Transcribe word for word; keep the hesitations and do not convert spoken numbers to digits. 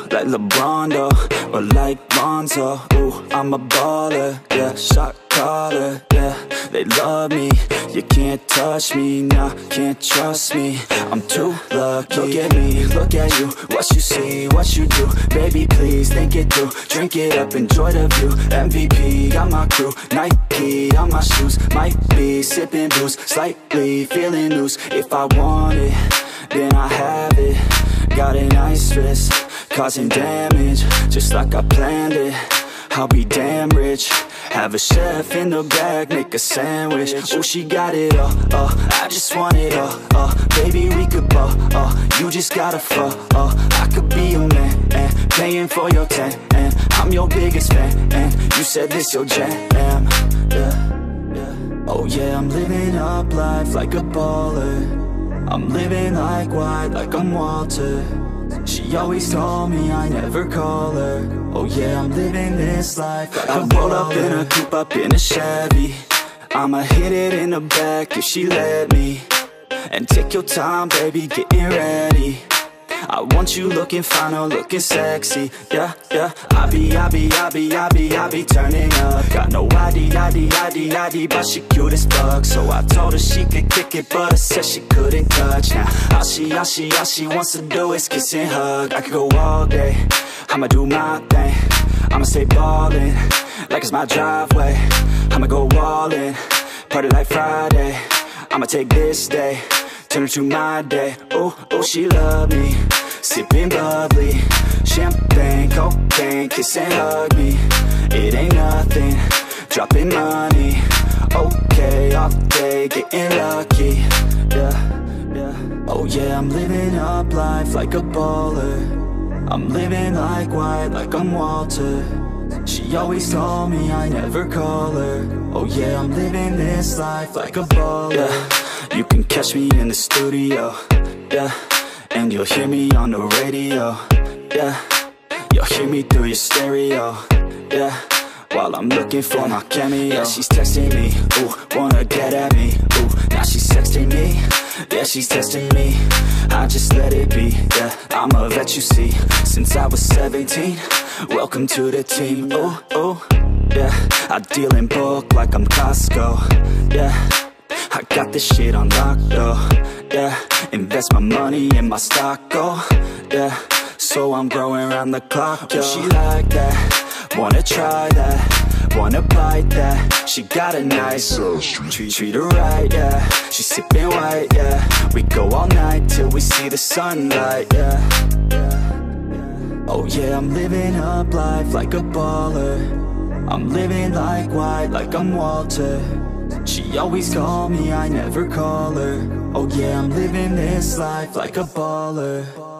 like LeBron, though, or like Lonzo. Ooh, I'm a baller, yeah, shot caller, yeah. They love me, you can't touch me, nah, can't trust me. I'm too lucky. Look at me, look at you, what you see, what you do. Baby, please, think it through, drink it up, enjoy the view. M V P, got my crew, Nike on my shoes. Might be sipping booze, slightly feeling loose. If I want it, then I have it. Got an ice wrist, causing damage, just like I planned it. I'll be damn rich. Have a chef in the back, make a sandwich. Oh, she got it all, uh, I just want it all, uh, baby, we could ball, uh, you just gotta fall, uh, I could be your man, and paying for your tan, and I'm your biggest fan, and you said this your jam, yeah, yeah. Oh yeah, I'm living up life like a baller. I'm living like white, like I'm Walter. She always told me I never call her. Oh yeah, I'm living this life like I roll up in a coupe, up in a Chevy. I'ma hit it in the back if she let me. And take your time, baby, getting ready. I want you looking fine or looking sexy. Yeah, yeah. I be, I be, I be, I be, I be turning up. Got no I D, I D, I D, I D, but she cute as fuck. So I told her she could kick it, but I said she couldn't touch. Now all she, all she, all she wants to do is kiss and hug. I could go all day, I'ma do my thing. I'ma stay ballin', like it's my driveway. I'ma go all in, party like Friday. I'ma take this day, turn it to my day. Oh, oh, she love me, sipping bubbly, champagne, cocaine, kiss and hug me. It ain't nothing, dropping money. Okay, off day, getting lucky. Yeah, yeah. Oh yeah, I'm living up life like a baller. I'm living like white, like I'm Walter. She always told me I never call her. Oh yeah, I'm living this life like a baller. Yeah, you can catch me in the studio, yeah, and you'll hear me on the radio, yeah. You'll hear me through your stereo, yeah, while I'm looking for my cameo. Yeah, she's texting me, ooh, wanna get at me, ooh, now she's texting me, yeah, she's testing me. I just let it be, yeah, I'm a vet, you see, since I was seventeen. Welcome to the team, ooh, ooh, yeah. I deal in bulk like I'm Costco, yeah. I got this shit on lock, though, yeah. Invest my money in my stock, oh, yeah. So I'm growing around the clock, yo. She like that, wanna try that, wanna bite that. She got a nice treat, treat her right, yeah. She sipping white, yeah. We go all night till we see the sunlight, yeah, yeah. Oh yeah, I'm living up life like a baller. I'm living like white, like I'm Walter. She always told me I never call her. Oh yeah, I'm living this life like a baller.